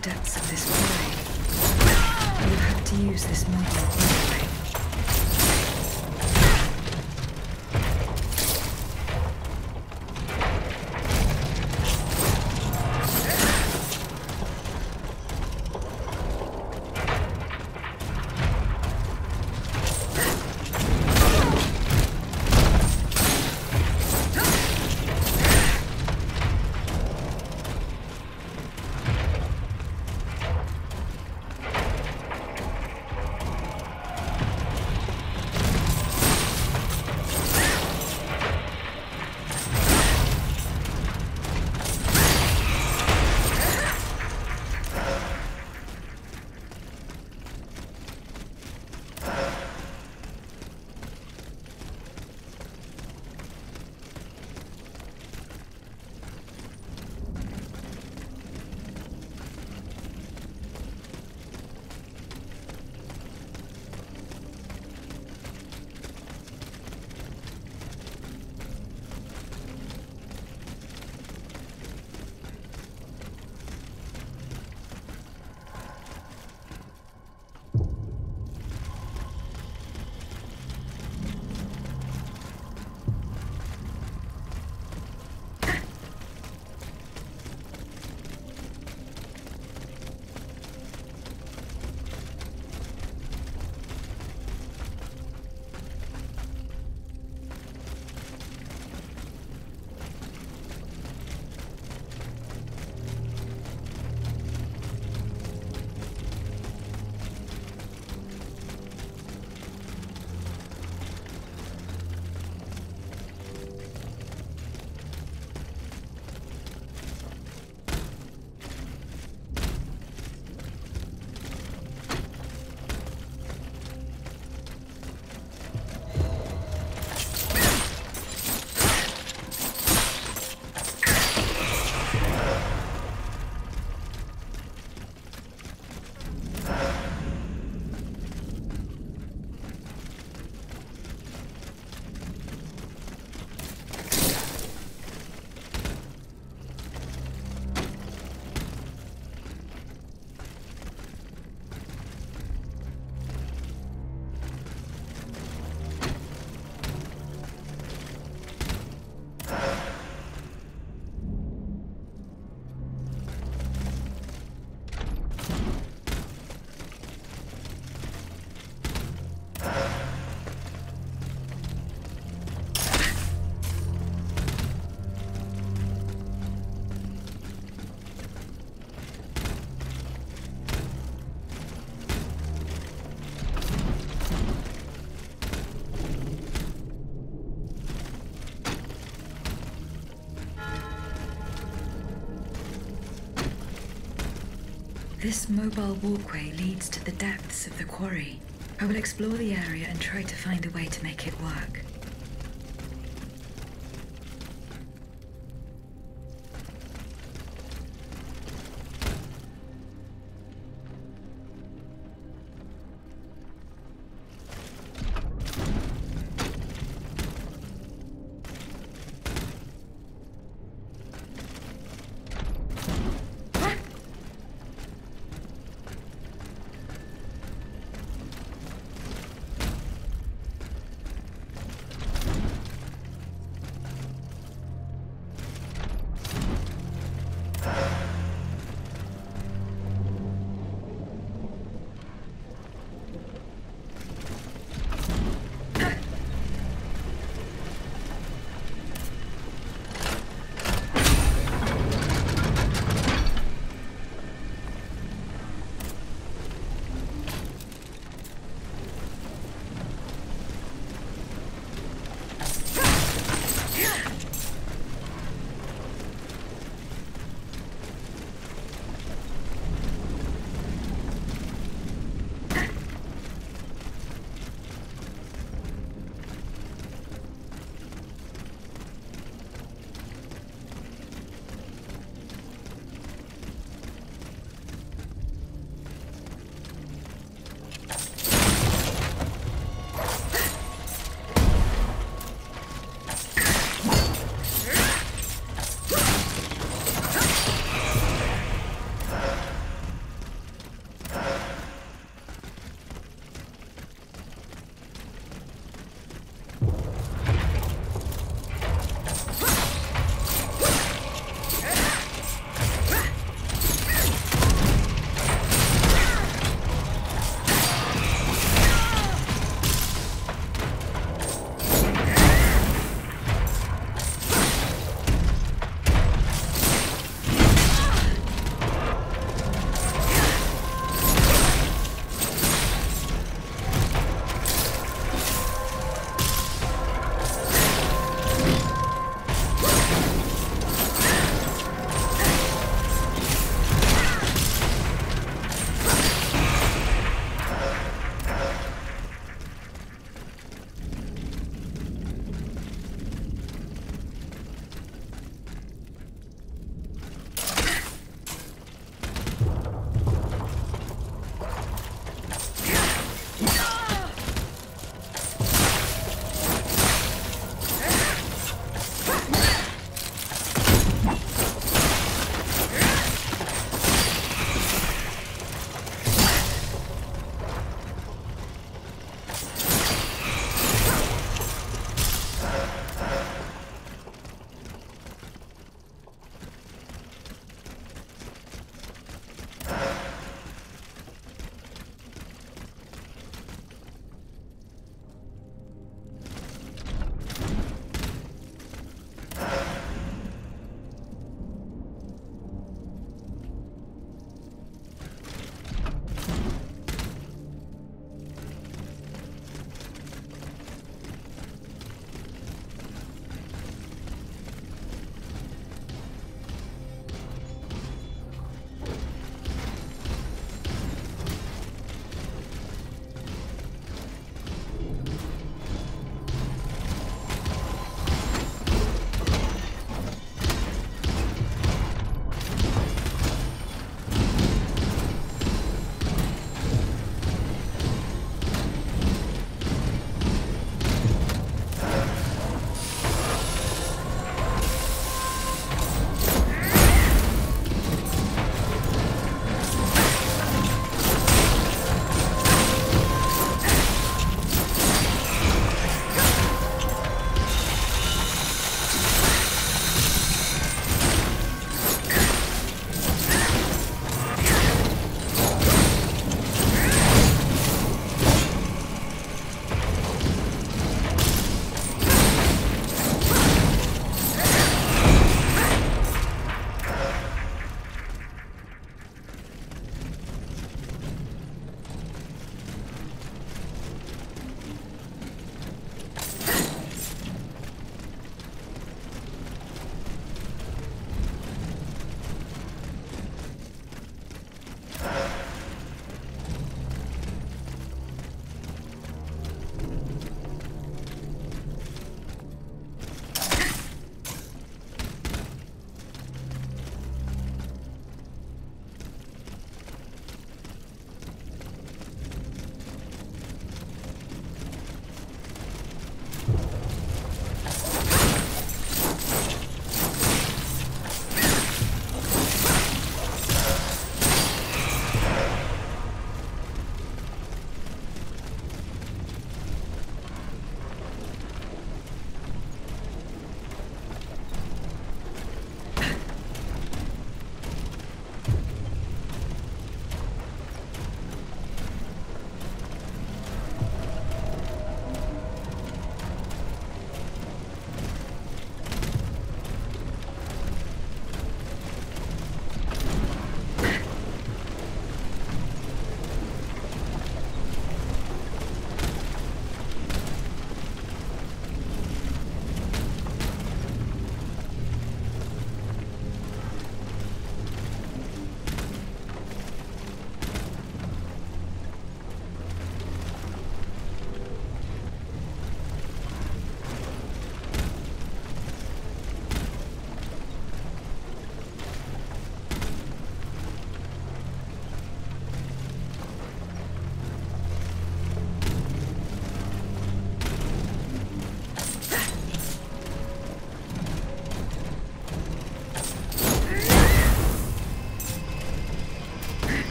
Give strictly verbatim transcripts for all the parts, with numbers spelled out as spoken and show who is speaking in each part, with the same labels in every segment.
Speaker 1: depths of this quarry. I will have to use this mobile walkway. This mobile walkway leads to the depths of the quarry. I will explore the area and try to find a way to make it work.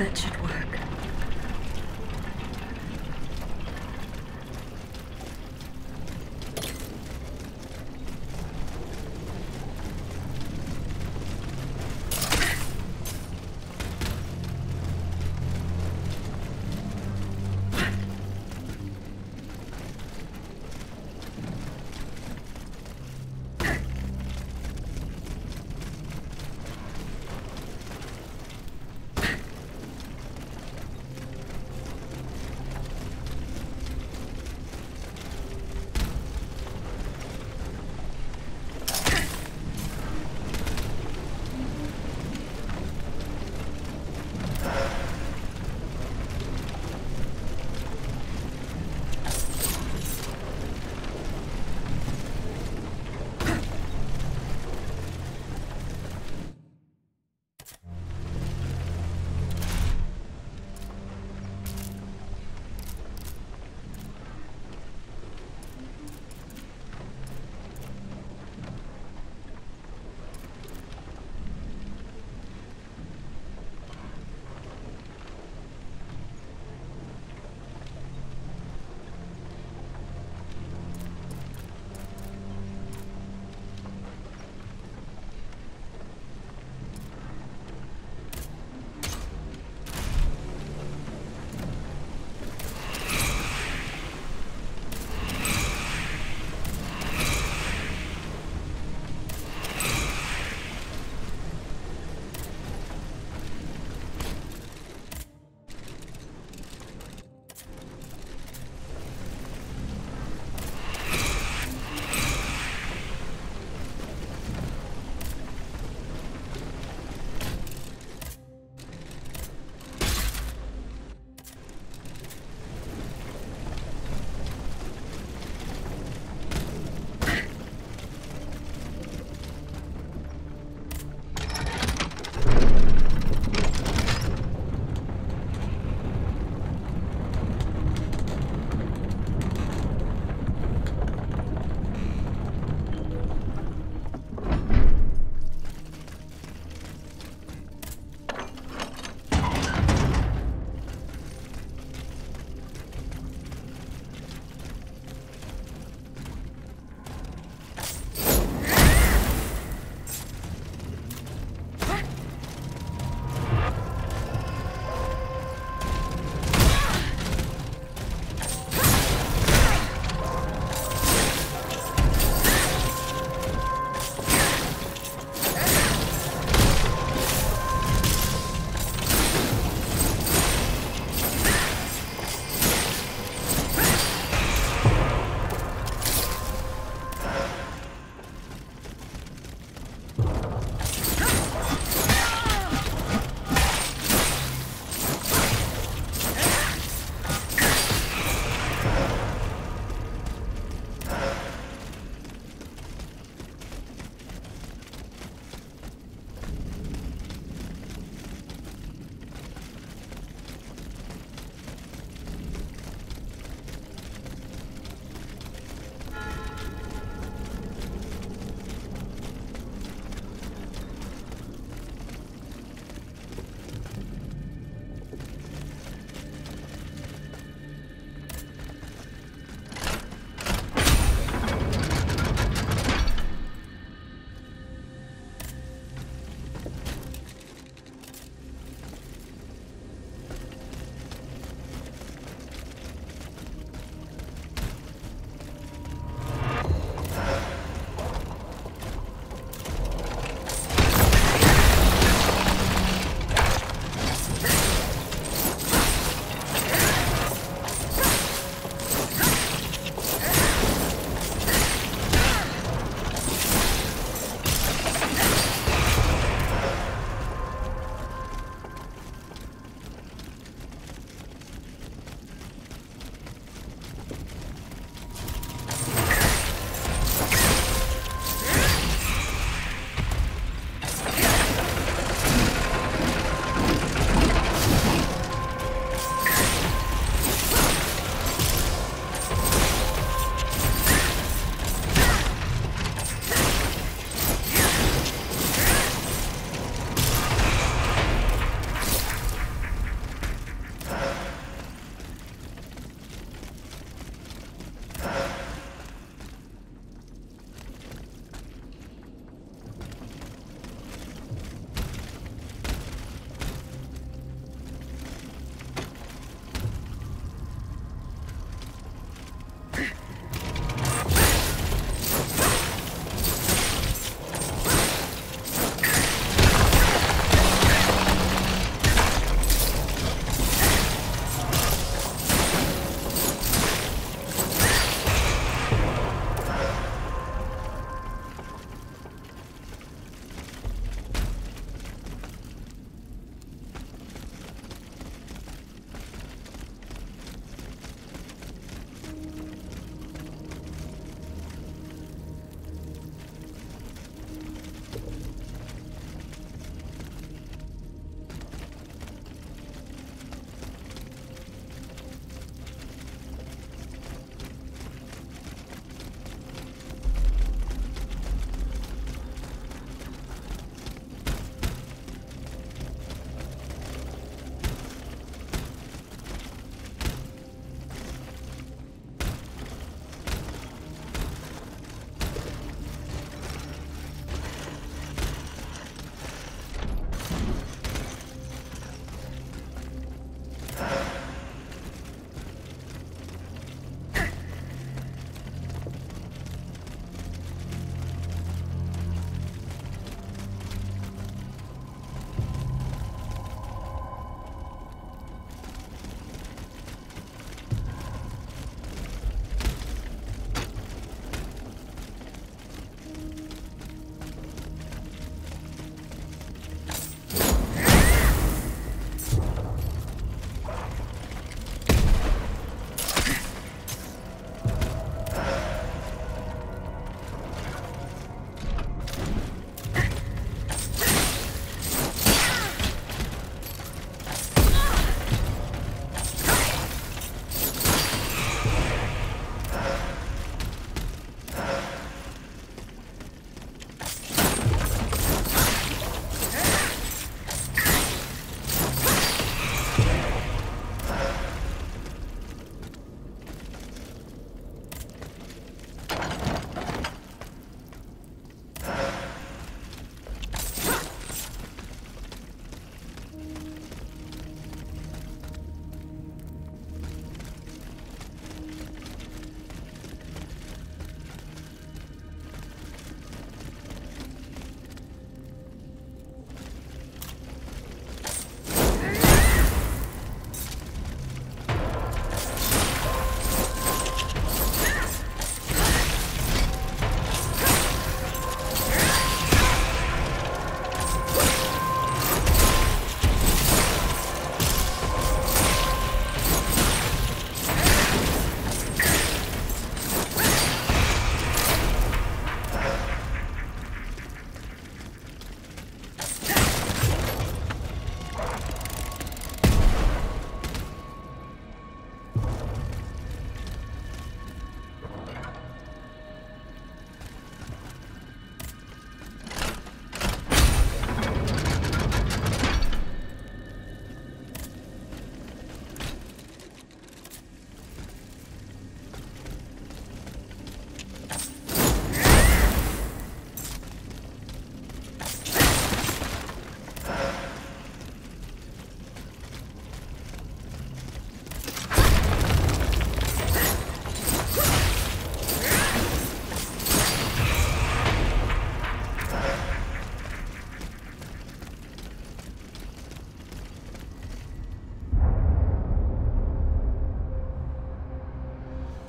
Speaker 1: That should work.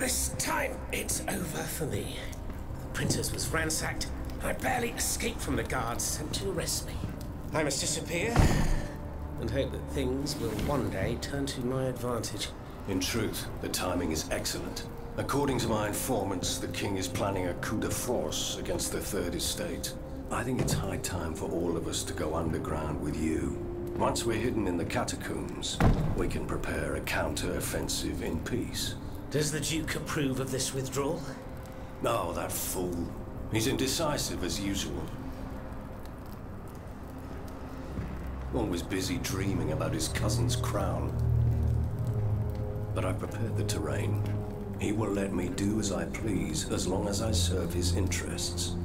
Speaker 2: This time, it's over for me. The Printers was ransacked, and I barely escaped from the guards sent to arrest me. I must disappear, and hope that things will one day turn to my advantage.
Speaker 3: In truth, the timing is excellent. According to my informants, the king is planning a coup de force against the Third Estate. I think it's high time for all of us to go underground with you. Once we're hidden in the catacombs, we can prepare a counter-offensive in peace.
Speaker 2: Does the Duke approve of this withdrawal?
Speaker 3: No, that fool. He's indecisive as usual. Always busy dreaming about his cousin's crown. But I've prepared the terrain. He will let me do as I please, as long as I serve his interests.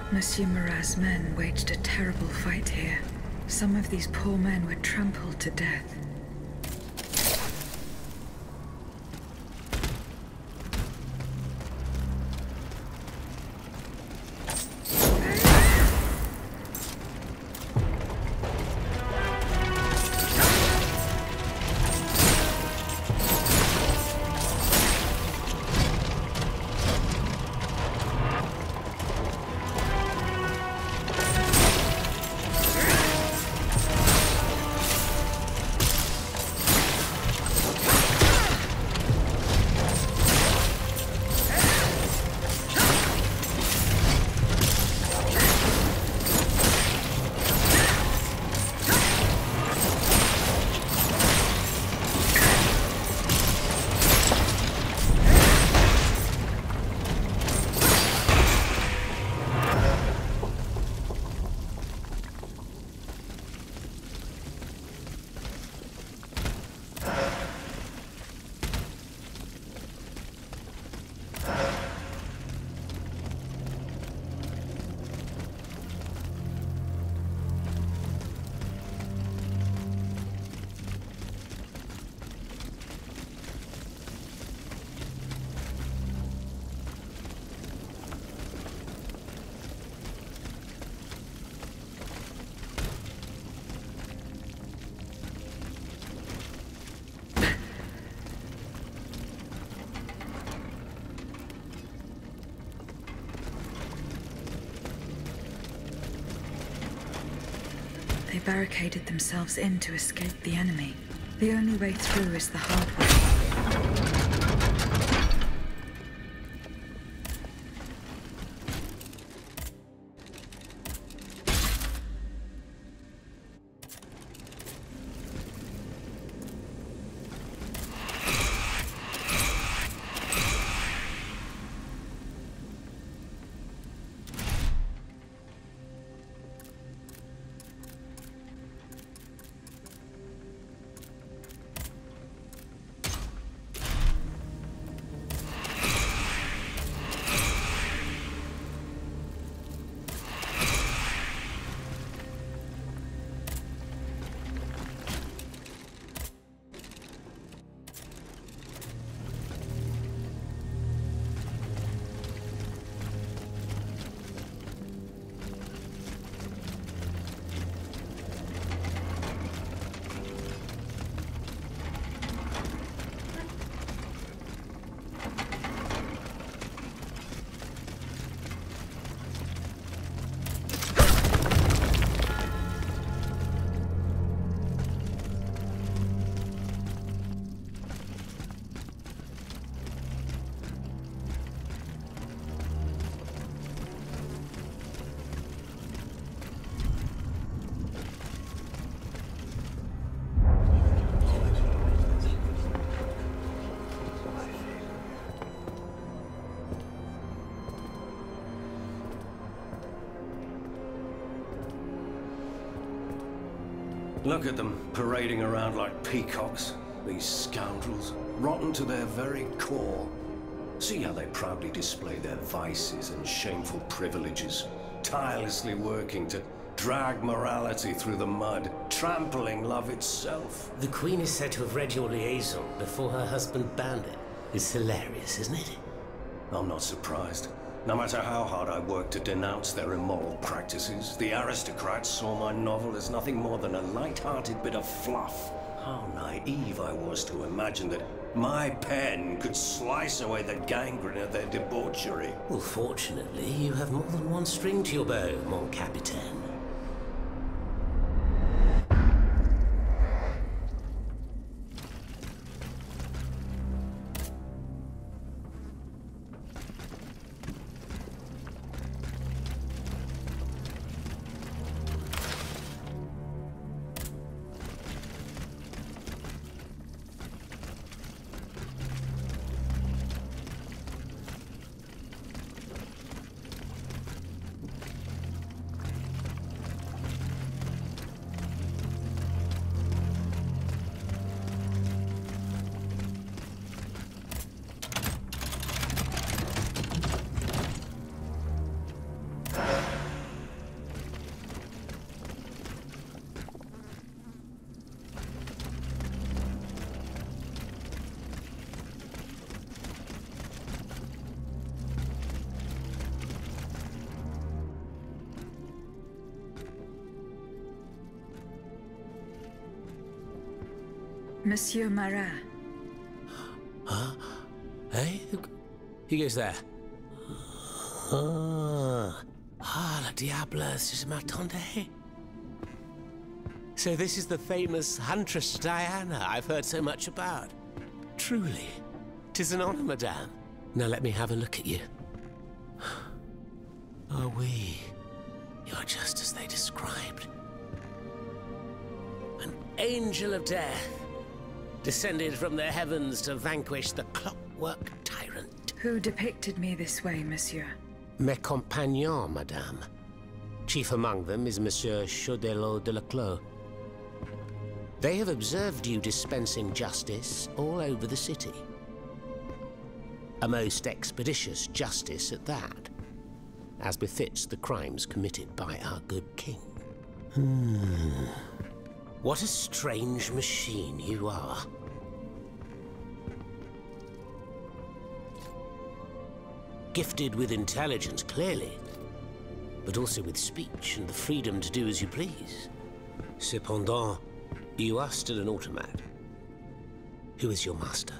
Speaker 1: Monsieur Marat's men waged a terrible fight here. Some of these poor men were trampled to death. They barricaded themselves in to escape the enemy. The only way through is the hard way.
Speaker 3: Look at them, parading around like peacocks. These scoundrels, rotten to their very core. See how they proudly display their vices and shameful privileges, tirelessly working to drag morality through the mud, trampling love itself.
Speaker 2: The Queen is said to have read your liaison before her husband banned it. It's hilarious, isn't it?
Speaker 3: I'm not surprised. No matter how hard I worked to denounce their immoral practices, the aristocrats saw my novel as nothing more than a light-hearted bit of fluff. How naive I was to imagine that my pen could slice away the gangrene of their debauchery.
Speaker 2: Well, fortunately, you have more than one string to your bow, mon capitaine.
Speaker 1: Monsieur Marat.
Speaker 2: Huh? Hey? Who, who goes there? Ah, ah, la diable, je m'attendais. So this is the famous Huntress Diana I've heard so much about. Truly, 'tis an honor, madame. Now let me have a look at you. Oh, oui. You're just as they described. An angel of death, descended from the heavens to vanquish the clockwork tyrant.
Speaker 1: Who depicted me this way, monsieur?
Speaker 2: Mes compagnons, madame. Chief among them is Monsieur Chaudelot de la Clos. They have observed you dispensing justice all over the city. A most expeditious justice at that, as befits the crimes committed by our good king. Hmm. What a strange machine you are. Gifted with intelligence, clearly, but also with speech and the freedom to do as you please. Cependant, you are still an automat. Who is your master?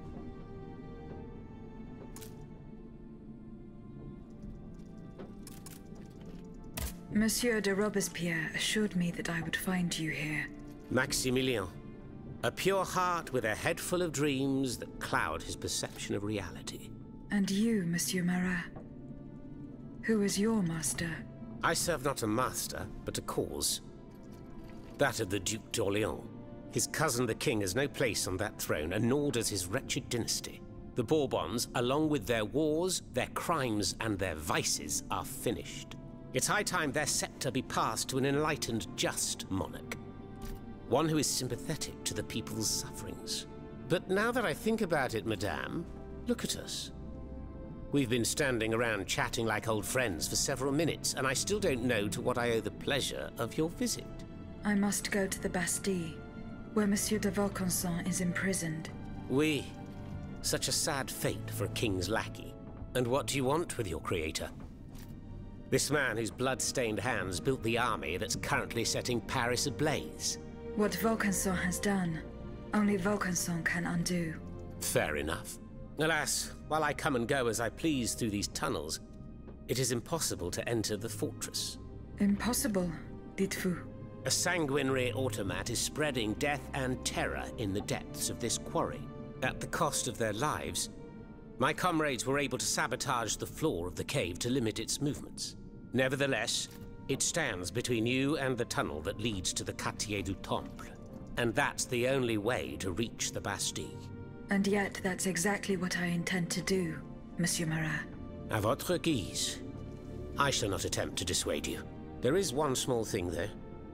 Speaker 1: Monsieur de Robespierre assured me that I would find you here.
Speaker 2: Maximilien. A pure heart with a head full of dreams that cloud his perception of reality.
Speaker 1: And you, Monsieur Marat? Who is your master?
Speaker 2: I serve not a master, but a cause. That of the Duc d'Orléans. His cousin the king has no place on that throne, and nor does his wretched dynasty. The Bourbons, along with their wars, their crimes, and their vices, are finished. It's high time their scepter be passed to an enlightened, just monarch. One who is sympathetic to the people's sufferings. But now that I think about it, madame, look at us. We've been standing around chatting like old friends for several minutes, and I still don't know to what I owe the pleasure of your visit.
Speaker 1: I must go to the Bastille, where Monsieur de Vaucanson is imprisoned.
Speaker 2: Oui. Such a sad fate for a king's lackey. And what do you want with your creator? This man whose blood-stained hands built the army that's currently setting Paris ablaze.
Speaker 1: What Vaucanson has done, only Vaucanson can undo.
Speaker 2: Fair enough. Alas, while I come and go as I please through these tunnels, it is impossible to enter the fortress.
Speaker 1: Impossible, dites-vous?
Speaker 2: A sanguinary automat is spreading death and terror in the depths of this quarry. At the cost of their lives, my comrades were able to sabotage the floor of the cave to limit its movements. Nevertheless, it stands between you and the tunnel that leads to the Quartier du Temple. And that's the only way to reach the Bastille.
Speaker 1: And yet that's exactly what I intend to do, Monsieur Marat.
Speaker 2: À votre guise. I shall not attempt to dissuade you. There is one small thing, though.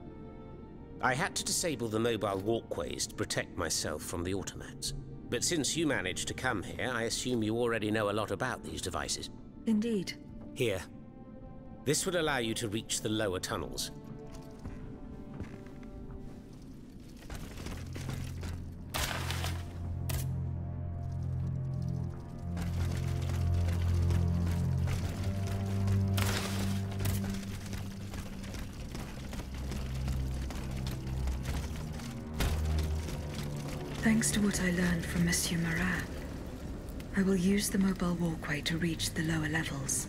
Speaker 2: I had to disable the mobile walkways to protect myself from the automats. But since you managed to come here, I assume you already know a lot about these devices.
Speaker 1: Indeed.
Speaker 2: Here. This would allow you to reach the lower tunnels.
Speaker 1: Thanks to what I learned from Monsieur Marat, I will use the mobile walkway to reach the lower levels.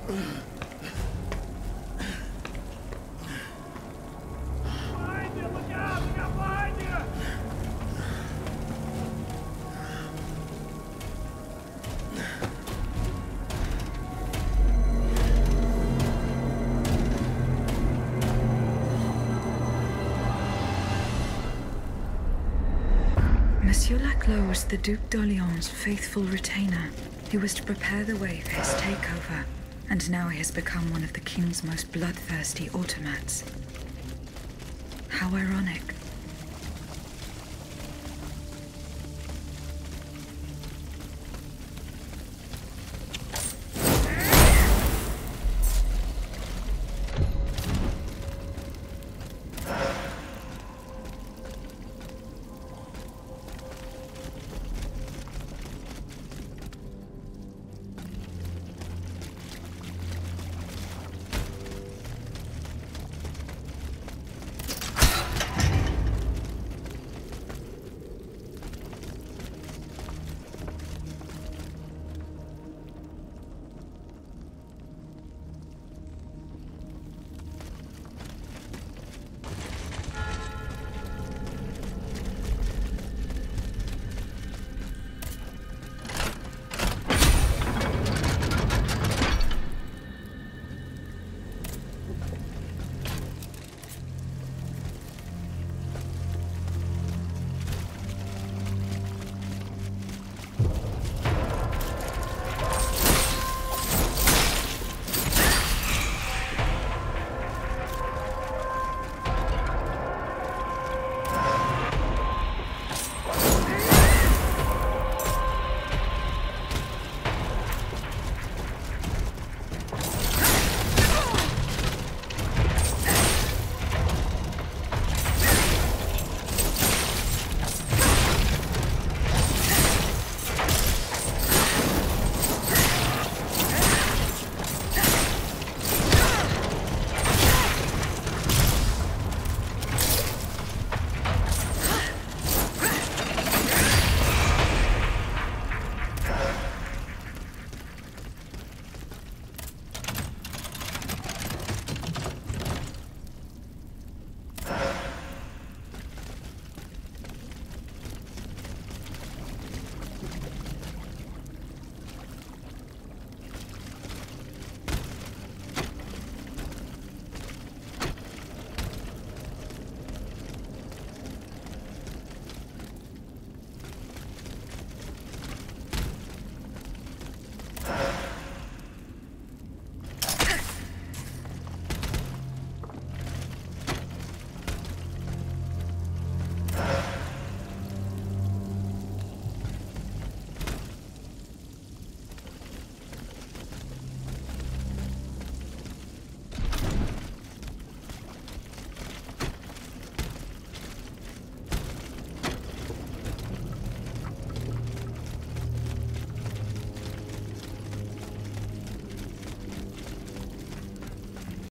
Speaker 4: Behind you! Look out! Look out behind you!
Speaker 1: Monsieur Laclos was the Duc d'Orléans' faithful retainer, who was to prepare the way for his takeover, and now he has become one of the king's most bloodthirsty automats. How ironic.